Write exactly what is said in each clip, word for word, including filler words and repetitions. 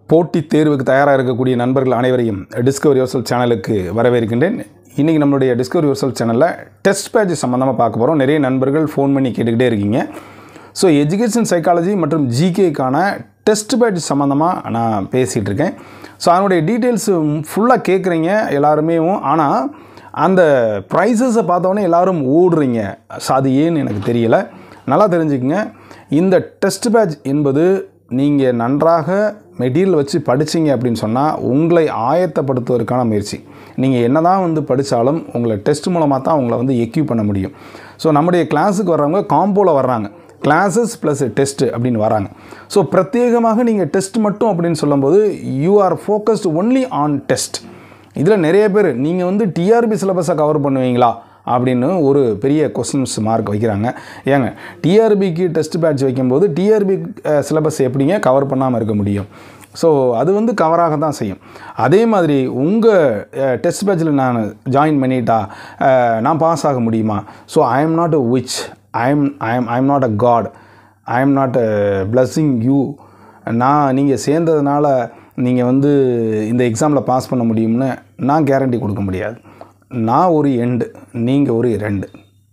போட்டித் தேர்வுக்கு தயாராக இருக்கக்கூடிய நண்பர்கள் அனைவரையும் டிஸ்கவர் யுவர்செல்ஃப் சேனலுக்கு வரவேற்கின்றேன். இன்றைக்கி நம்மளுடைய டிஸ்கவர் யுவர்செல்ஃப் சேனலில் டெஸ்ட் பேட்ச் சம்மந்தமாக பார்க்க போகிறோம். நிறைய நண்பர்கள் ஃபோன் பண்ணி கேட்டுக்கிட்டே இருக்கீங்க. ஸோ எஜுகேஷன் சைக்காலஜி மற்றும் ஜிகேக்கான டெஸ்ட் பேட்ச் சம்மந்தமாக நான் பேசிகிட்டு இருக்கேன். ஸோ அதனுடைய டீட்டெயில்ஸ் ஃபுல்லாக கேட்குறீங்க எல்லாருமே. ஆனால் அந்த ப்ரைஸஸை பார்த்தோன்னே எல்லோரும் ஓடுறீங்க. ஸோ அது ஏன்னு எனக்கு தெரியலை. நல்லா தெரிஞ்சுக்கங்க, இந்த டெஸ்ட் பேட்ச் என்பது நீங்கள் நன்றாக மெட்டீரியல் வச்சு படிச்சிங்க அப்படின்னு சொன்னால் உங்களை ஆயத்தப்படுத்துவதற்கான முயற்சி. நீங்கள் என்ன தான் வந்து படித்தாலும் உங்களை டெஸ்ட் மூலமாக தான் உங்களை வந்து எக்யூப் பண்ண முடியும். ஸோ நம்முடைய கிளாஸுக்கு வர்றவங்க காம்போவில் வர்றாங்க, கிளாஸஸ் ப்ளஸ் டெஸ்ட்டு அப்படின்னு வராங்க. ஸோ பிரத்யேகமாக நீங்கள் டெஸ்ட் மட்டும் அப்படின்னு சொல்லும்போது you are focused only on test. இதில் நிறைய பேர் நீங்கள் வந்து டிஆர்பி சிலபஸை கவர் பண்ணுவீங்களா அப்படின்னு ஒரு பெரிய கொஸ்டின்ஸ் மார்க் வைக்கிறாங்க. ஏங்க, டிஆர்பிக்கு டெஸ்ட் பேட்ச் வைக்கும்போது டிஆர்பி சிலபஸ் எப்படிங்க கவர் பண்ணாமல் இருக்க முடியும்? ஸோ அது வந்து கவராக தான் செய்யும். அதே மாதிரி உங்கள் டெஸ்ட் பேட்சில் நான் ஜாயின் பண்ணிட்டா நான் பாஸ் ஆக முடியுமா? So I am not a witch, I am I am I am not a god, I am not a blessing you. நான் நீங்கள் சேர்ந்ததுனால நீங்கள் வந்து இந்த எக்ஸாமில் பாஸ் பண்ண முடியும்னு நான் கேரண்டி கொடுக்க முடியாது. நான் ஒரு எண்டு, நீங்கள் ஒரு ரெண்டு.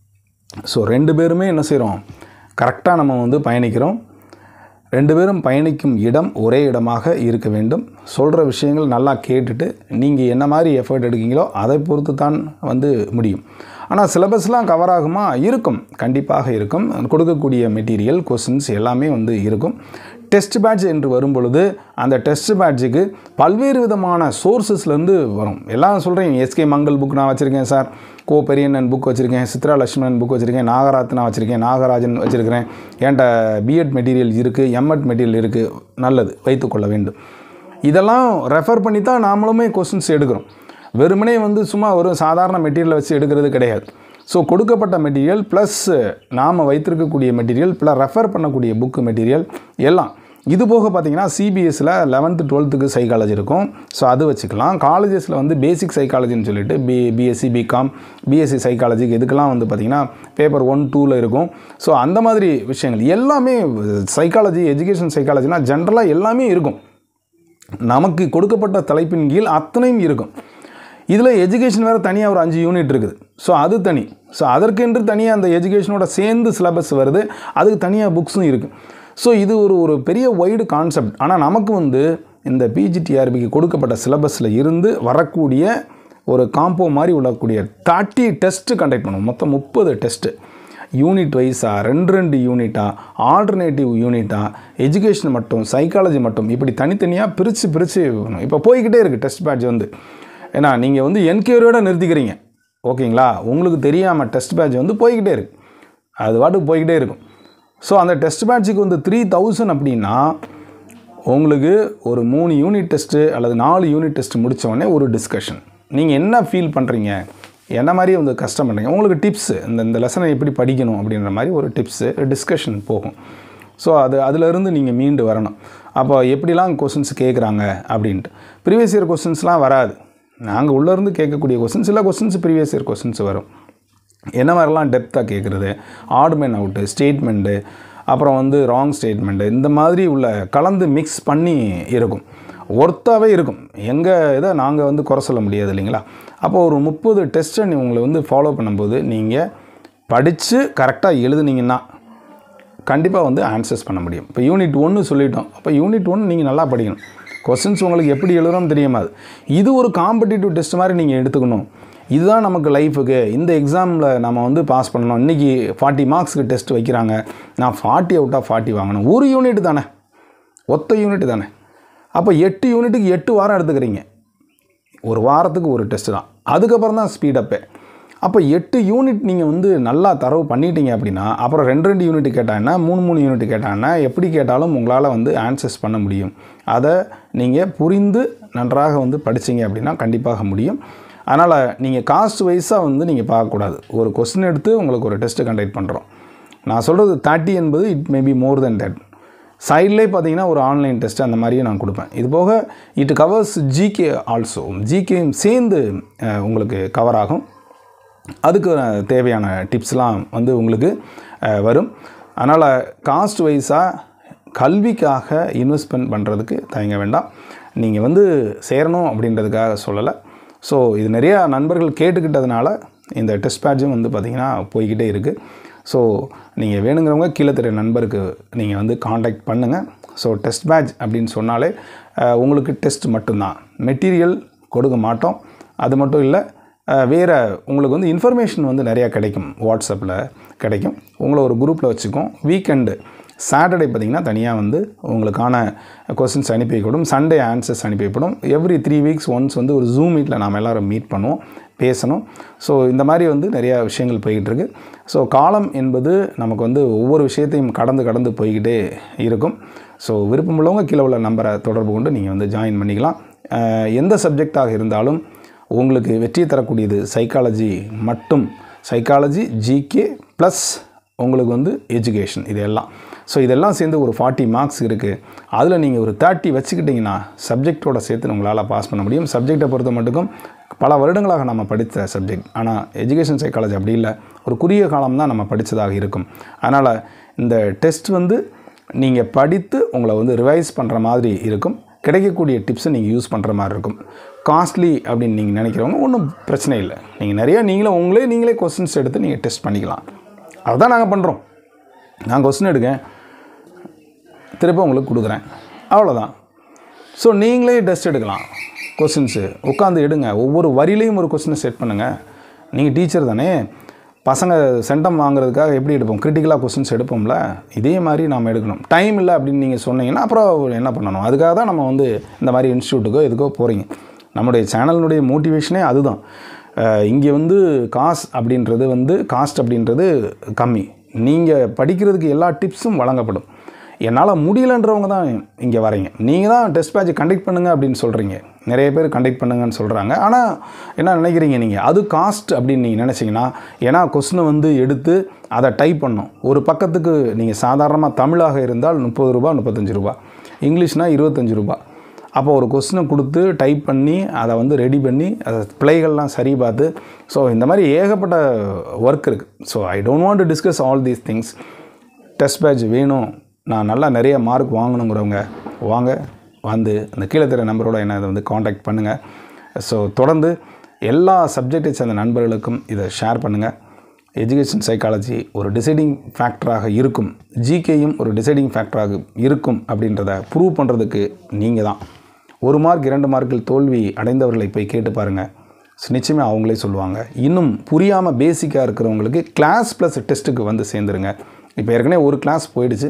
ஸோ ரெண்டு பேருமே என்ன செய்கிறோம், கரெக்டாக நம்ம வந்து பயணிக்கிறோம். ரெண்டு பேரும் பயணிக்கும் இடம் ஒரே இடமாக இருக்க வேண்டும். சொல்கிற விஷயங்கள் நல்லா கேட்டுட்டு நீங்கள் என்ன மாதிரி எஃபர்ட் எடுக்கீங்களோ அதை பொறுத்து தான் வந்து முடியும். ஆனால் சிலபஸ்லாம் கவர் ஆகுமா? இருக்கும், கண்டிப்பாக இருக்கும். கொடுக்கக்கூடிய மெட்டீரியல், கொஸ்டின்ஸ் எல்லாமே வந்து இருக்கும். டெஸ்ட் பேட்ச் என்று வரும் பொழுது அந்த டெஸ்ட் பேட்சுக்கு பல்வேறு விதமான சோர்ஸஸ்லேருந்து வரும். எல்லாம் சொல்கிறேன், எஸ்கே மங்கள் புக் நான் வச்சுருக்கேன் சார், கோ பெரியண்ணன் புக் வச்சுருக்கேன், சித்ரா லட்சுமணன் புக் வச்சுருக்கேன், நாகராத்னா வச்சுருக்கேன், நாகராஜன் வச்சுருக்கிறேன், என்கிட்ட பிஎட் மெட்டீரியல் இருக்குது, எம்எட் மெட்டீரியல் இருக்குது. நல்லது, வைத்துக்கொள்ள வேண்டும். இதெல்லாம் ரெஃபர் பண்ணி தான் நாமளுமே கொஸ்டின்ஸ் எடுக்கிறோம். வெறுமனே வந்து சும்மா ஒரு சாதாரண மெட்டீரியலை வச்சு எடுக்கிறது கிடையாது. ஸோ கொடுக்கப்பட்ட மெட்டீரியல் ப்ளஸ் நாம் வைத்திருக்கக்கூடிய மெட்டீரியல் ப்ளஸ் ரெஃபர் பண்ணக்கூடிய புக்கு மெட்டீரியல் எல்லாம் இது போக பார்த்திங்கன்னா சிபிஎஸ்சியில் லெவன்த்து டுவெல்த்துக்கு சைக்காலஜி இருக்கும். ஸோ அது வச்சுக்கலாம். காலேஜஸில் வந்து பேசிக் சைக்காலஜின்னு சொல்லிட்டு பி பிஎஸ்சி பிகாம் பிஎஸ்சி சைக்காலஜிக்கு இதுக்கெல்லாம் வந்து பார்த்திங்கன்னா பேப்பர் ஒன் டூவில் இருக்கும். ஸோ அந்த மாதிரி விஷயங்கள் எல்லாமே சைக்காலஜி, எஜுகேஷன் சைக்காலஜினால் ஜென்ரலாக எல்லாமே இருக்கும். நமக்கு கொடுக்கப்பட்ட தலைப்பின் கீழ் அத்தனையும் இருக்கும். இதில் எஜுகேஷன் வேறு தனியாக ஒரு அஞ்சு யூனிட் இருக்குது. ஸோ அது தனி. ஸோ அதற்கென்று தனியாக அந்த எஜுகேஷனோட சேர்ந்து சிலபஸ் வருது, அதுக்கு தனியாக புக்ஸும் இருக்குது. ஸோ இது ஒரு ஒரு பெரிய வைடு கான்செப்ட். ஆனால் நமக்கு வந்து இந்த பிஜிடிஆர்பிக்கு கொடுக்கப்பட்ட சிலபஸில் இருந்து வரக்கூடிய ஒரு காம்போ மாதிரி உள்ளக்கூடிய தேர்ட்டி டெஸ்ட்டு கண்டக்ட் பண்ணுவோம். மொத்தம் முப்பது டெஸ்ட்டு, யூனிட் வைஸாக ரெண்டு ரெண்டு யூனிட்டாக, ஆல்டர்னேட்டிவ் யூனிட்டாக, எஜுகேஷன் மட்டும், சைக்காலஜி மட்டும், இப்படி தனித்தனியாக பிரித்து பிரித்து இப்போ போய்கிட்டே இருக்குது டெஸ்ட் பேட்ச் வந்து. ஏன்னா நீங்கள் வந்து என்கொயரியோடு நிறுத்திக்கிறீங்க, ஓகேங்களா? உங்களுக்கு தெரியாமல் டெஸ்ட் பேட்ச் வந்து போய்கிட்டே இருக்குது, அது வாட்டுக்கு போய்கிட்டே இருக்கும். ஸோ அந்த டெஸ்ட் பேட்சுக்கு வந்து த்ரீ தௌசண்ட் அப்படின்னா உங்களுக்கு ஒரு மூணு யூனிட் டெஸ்ட்டு அல்லது நாலு யூனிட் டெஸ்ட்டு முடித்தோடனே ஒரு டிஸ்கஷன். நீங்கள் என்ன ஃபீல் பண்ணுறீங்க, என்ன மாதிரி வந்து கஷ்டம் பண்ணுறீங்க, உங்களுக்கு டிப்ஸு, இந்த இந்த லெசனை எப்படி படிக்கணும் அப்படின்ற மாதிரி ஒரு டிப்ஸு டிஸ்கஷன் போகும். ஸோ அது அதிலிருந்து நீங்கள் மீண்டு வரணும். அப்போ எப்படிலாம் கொஸ்டின்ஸ் கேட்குறாங்க அப்படின்ட்டு. ப்ரீவியஸ் இயர் கொஸ்டின்ஸ்லாம் வராது. நாங்கள் உள்ளேருந்து கேட்கக்கூடிய கொஸ்டின்ஸ், சில கொஸ்டின்ஸ் ப்ரீவியஸ் இயர் கொஸ்டின்ஸ் வரும். என்ன மாதிரிலாம் டெப்த்தாக கேட்குறது, ஆட் மேன் அவுட்டு, ஸ்டேட்மெண்ட்டு, அப்புறம் வந்து ராங் ஸ்டேட்மெண்ட்டு, இந்த மாதிரி உள்ள கலந்து மிக்ஸ் பண்ணி இருக்கும். ஒர்த்தாகவே இருக்கும். எங்கள் இதை நாங்கள் வந்து குறை சொல்ல முடியாது இல்லைங்களா? அப்போது ஒரு முப்பது டெஸ்ட்டை நீ உங்களை வந்து ஃபாலோ பண்ணும்போது நீங்கள் படித்து கரெக்டாக எழுதுனீங்கன்னா கண்டிப்பாக வந்து ஆன்சர்ஸ் பண்ண முடியும். இப்போ யூனிட் ஒன்று சொல்லிட்டோம். அப்போ யூனிட் ஒன்று நீங்கள் நல்லா படிக்கணும். கொஸ்டின்ஸ் உங்களுக்கு எப்படி எழுதுறோன்னு தெரியாமல் இது ஒரு காம்படிட்டிவ் டெஸ்ட் மாதிரி நீங்கள் எடுத்துக்கணும். இதுதான் நமக்கு லைஃபுக்கு, இந்த எக்ஸாமில் நம்ம வந்து பாஸ் பண்ணணும். இன்றைக்கி ஃபார்ட்டி மார்க்ஸுக்கு டெஸ்ட் வைக்கிறாங்க, நான் ஃபார்ட்டி அவுட் ஆஃப் ஃபார்ட்டி வாங்கணும். ஒரு யூனிட் தானே, ஒத்த யூனிட் தானே. அப்போ எட்டு யூனிட்டுக்கு எட்டு வாரம் எடுத்துக்கிறீங்க. ஒரு வாரத்துக்கு ஒரு டெஸ்ட்டு தான், அதுக்கப்புறம் தான் ஸ்பீடப்பே. அப்போ எட்டு யூனிட் நீங்கள் வந்து நல்லா தரவு பண்ணிட்டீங்க அப்படின்னா அப்புறம் ரெண்டு ரெண்டு யூனிட் கேட்டாங்கன்னா மூணு மூணு யூனிட் கேட்டாங்கன்னா எப்படி கேட்டாலும் உங்களால் வந்து ஆன்சர்ஸ் பண்ண முடியும். அதை நீங்கள் புரிந்து நன்றாக வந்து படிச்சிங்க அப்படின்னா கண்டிப்பாக முடியும். அதனால் நீங்கள் காஸ்ட் வைஸாக வந்து நீங்கள் பார்க்கக்கூடாது. ஒரு கொஸ்டின் எடுத்து உங்களுக்கு ஒரு டெஸ்ட்டு கண்டக்ட் பண்ணுறோம். நான் சொல்கிறது தேர்ட்டி என்பது it may be more than that. சைட்லேயே பார்த்தீங்கன்னா ஒரு ஆன்லைன் டெஸ்ட்டு அந்த மாதிரியே நான் கொடுப்பேன். இது போக இட் கவர்ஸ் ஜிகே ஆல்சோ, ஜிகேயும் சேர்ந்து உங்களுக்கு கவர் ஆகும். அதுக்கு தேவையான டிப்ஸ்லாம் வந்து உங்களுக்கு வரும். அதனால் காஸ்ட் வைஸாக கல்விக்காக இன்வெஸ்ட்மெண்ட் பண்ணுறதுக்கு தயங்க வேண்டாம். நீங்கள் வந்து சேரணும் அப்படின்றதுக்காக சொல்லலை. ஸோ இது நிறையா நண்பர்கள் கேட்டுக்கிட்டதுனால இந்த டெஸ்ட் பேட்சும் வந்து பார்த்திங்கன்னா போய்கிட்டே இருக்குது. ஸோ நீங்கள் வேணுங்கிறவங்க கீழே தெரிய நண்பருக்கு நீங்கள் வந்து காண்டாக்ட் பண்ணுங்கள். ஸோ டெஸ்ட் பேட்ச் அப்படின்னு சொன்னாலே உங்களுக்கு டெஸ்ட் மட்டும்தான், மெட்டீரியல் கொடுக்க மாட்டோம். அது மட்டும் இல்லை, வேறு உங்களுக்கு வந்து இன்ஃபர்மேஷன் வந்து நிறையா கிடைக்கும், வாட்ஸ்அப்பில் கிடைக்கும். உங்களை ஒரு குரூப்பில் வச்சுக்கோம். வீக்கெண்டு சாட்டர்டே பார்த்திங்கன்னா தனியாக வந்து உங்களுக்கான கொஸ்டின்ஸ் அனுப்பி வைக்கப்படும், சண்டே ஆன்சர்ஸ் அனுப்பி வைக்கப்படும். எவ்ரி த்ரீ வீக்ஸ் ஒன்ஸ் வந்து ஒரு ஜூம் மீட்டில் நாம் எல்லோரும் மீட் பண்ணுவோம், பேசணும். ஸோ இந்த மாதிரி வந்து நிறையா விஷயங்கள் போய்கிட்டு இருக்குது. ஸோ காலம் என்பது நமக்கு வந்து ஒவ்வொரு விஷயத்தையும் கடந்து கடந்து போய்கிட்டே இருக்கும். ஸோ விருப்பமுள்ளவங்க கீழே உள்ள நம்பரை தொடர்பு கொண்டு நீங்கள் வந்து ஜாயின் பண்ணிக்கலாம். எந்த சப்ஜெக்டாக இருந்தாலும் உங்களுக்கு வெற்றி தரக்கூடியது சைக்காலஜி மட்டும். சைக்காலஜி, ஜிகே ப்ளஸ் உங்களுக்கு வந்து எஜுகேஷன், இதெல்லாம். ஸோ இதெல்லாம் சேர்ந்து ஒரு ஃபார்ட்டி மார்க்ஸ் இருக்குது. அதில் நீங்கள் ஒரு தேர்ட்டி வச்சுக்கிட்டிங்கன்னா சப்ஜெக்டோட சேர்த்து உங்களால் பாஸ் பண்ண முடியும். சப்ஜெக்டை பொறுத்த மட்டுக்கும் பல வருடங்களாக நம்ம படித்த சப்ஜெக்ட். ஆனால் எஜுகேஷன் சைக்காலஜி அப்படி இல்லை, ஒரு குறுகிய காலம் தான் நம்ம படித்ததாக இருக்கும். அதனால் இந்த டெஸ்ட் வந்து நீங்கள் படித்து உங்களை வந்து ரிவைஸ் பண்ணுற மாதிரி இருக்கும். கிடைக்கக்கூடிய டிப்ஸை நீங்கள் யூஸ் பண்ணுற மாதிரி இருக்கும். காஸ்ட்லி அப்படின்னு நீங்கள் நினைக்கிறவங்க ஒன்றும் பிரச்சனை இல்லை. நீங்கள் நிறையா நீங்களே உங்களே நீங்களே கொஸ்டின்ஸ் எடுத்து நீங்கள் டெஸ்ட் பண்ணிக்கலாம். அதுதான் நாங்கள் பண்ணுறோம். நான் கொஸ்டின் எடுக்கேன், திருப்பி உங்களுக்கு கொடுக்குறேன், அவ்வளோதான். ஸோ நீங்களே டெஸ்ட் எடுக்கலாம். கொஸ்டின்ஸு உட்காந்து எடுங்க. ஒவ்வொரு வரியிலையும் ஒரு கொஸ்டினை செட் பண்ணுங்கள். நீங்கள் டீச்சர் தானே, பசங்க சென்டம் வாங்குறதுக்காக எப்படி எடுப்போம், கிரிட்டிக்கலாக கொஸ்டின்ஸ் எடுப்போம்ல, இதே மாதிரி நாம் எடுக்கணும். டைம் இல்லை அப்படின்னு நீங்கள் சொன்னீங்கன்னா அப்புறம் என்ன பண்ணணும்? அதுக்காக தான் நம்ம வந்து இந்த மாதிரி இன்ஸ்டியூட்டுக்கோ எதுக்கோ போகிறீங்க. நம்முடைய சேனலினுடைய மோட்டிவேஷனே அதுதான். இங்கே வந்து காசு அப்படின்றது வந்து காஸ்ட் அப்படின்றது கம்மி. நீங்கள் படிக்கிறதுக்கு எல்லா டிப்ஸும் வழங்கப்படும். என்னால் முடியலன்றவங்க தான் இங்கே வரீங்க. நீங்கள் தான் டெஸ்ட் பேட்ச் கண்டக்ட் பண்ணுங்கள் அப்படின்னு சொல்கிறீங்க. நிறைய பேர் கண்டக்ட் பண்ணுங்கன்னு சொல்கிறாங்க. ஆனால் என்ன நினைக்கிறீங்க நீங்கள்? அது காஸ்ட் அப்படின்னு நீங்கள் நினச்சிங்கன்னா, ஏன்னா கொஸ்டினை வந்து எடுத்து அதை டைப் பண்ணணும். ஒரு பக்கத்துக்கு நீங்கள் சாதாரணமாக தமிழாக இருந்தால் முப்பது ரூபா முப்பத்தஞ்சு ரூபா, இங்கிலீஷ்னால் இருபத்தஞ்சி ரூபா. அப்போ ஒரு கொஸ்டினை கொடுத்து டைப் பண்ணி அதை வந்து ரெடி பண்ணி அதை பிழைகள்லாம் சரி பார்த்து, ஸோ இந்த மாதிரி ஏகப்பட்ட ஒர்க் இருக்குது. So I don't want to discuss all these things. Test batch வேணும், நான் நல்லா நிறைய மார்க் வாங்கணுங்கிறவங்க வாங்க, வந்து அந்த கீழே தெரிய நம்பரோட என்ன இதை வந்து காண்டாக்ட் பண்ணுங்கள். ஸோ தொடர்ந்து எல்லா சப்ஜெக்டை சேர்ந்த நண்பர்களுக்கும் இதை ஷேர் பண்ணுங்கள். எஜுகேஷன் சைக்காலஜி ஒரு டிசைடிங் ஃபேக்டராக இருக்கும், ஜிகேயும் ஒரு டிசைடிங் ஃபேக்டராக இருக்கும் அப்படின்றத ப்ரூவ் பண்ணுறதுக்கு நீங்கள் தான். ஒரு மார்க் இரண்டு மார்க்கில் தோல்வி அடைந்தவர்களை போய் கேட்டு பாருங்கள், நிச்சயமாக அவங்களே சொல்லுவாங்க. இன்னும் புரியாமல் பேசிக்காக இருக்கிறவங்களுக்கு கிளாஸ் ப்ளஸ் டெஸ்ட்டுக்கு வந்து சேர்ந்துருங்க. இப்போ ஏற்கனவே ஒரு கிளாஸ் போயிடுச்சு,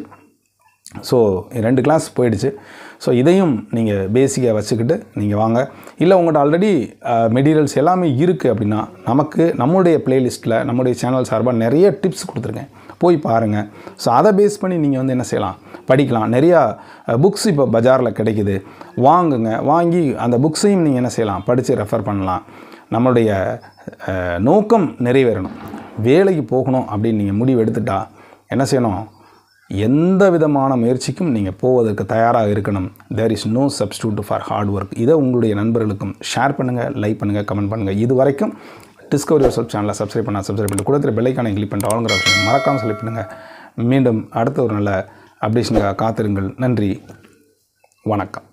ஸோ ரெண்டு கிளாஸ் போயிடுச்சு. ஸோ இதையும் நீங்கள் பேசிக்காக வச்சுக்கிட்டு நீங்கள் வாங்க. இல்லை உங்கள்கிட்ட ஆல்ரெடி மெட்டீரியல்ஸ் எல்லாமே இருக்குது அப்படின்னா நமக்கு நம்முடைய ப்ளேலிஸ்ட்டில் நம்முடைய சேனல் சார்பாக நிறைய டிப்ஸ் கொடுத்துருக்கேன், போய் பாருங்கள். ஸோ அதை பேஸ் பண்ணி நீங்கள் வந்து என்ன செய்யலாம், படிக்கலாம். நிறையா புக்ஸ் இப்போ பஜாரில் கிடைக்குது, வாங்குங்க. வாங்கி அந்த புக்ஸையும் நீங்கள் என்ன செய்யலாம், படித்து ரெஃபர் பண்ணலாம். நம்மளுடைய நோக்கம் நிறைவேறணும், வேலைக்கு போகணும் அப்படின்னு நீங்கள் முடிவு எடுத்துட்டா என்ன செய்யணும், எந்த விதமான முயற்சிக்கும் நீங்கள் போவதற்கு தயாராக இருக்கணும். There is no substitute for hard work. இதை உங்களுடைய நண்பர்களுக்கும் ஷேர் பண்ணுங்கள், லைக் பண்ணுங்கள், கமெண்ட் பண்ணுங்கள். இது வரைக்கும் டிஸ்கவரி யுவர்செல்ஃப் சேனலை சப்ஸ்கிரைப் பண்ணால் சப்ஸ்கிரைப் பண்ணி கொடுத்துற பெல்லைக்கான கிளிக் பண்ணிட்டு ஆளுங்கிற ஆப்ஷன் மறக்காமல் செலக்ட் பண்ணுங்கள். மீண்டும் அடுத்த ஒரு நல்ல அப்டேஷனுக்காக காத்திருங்கள். நன்றி, வணக்கம்.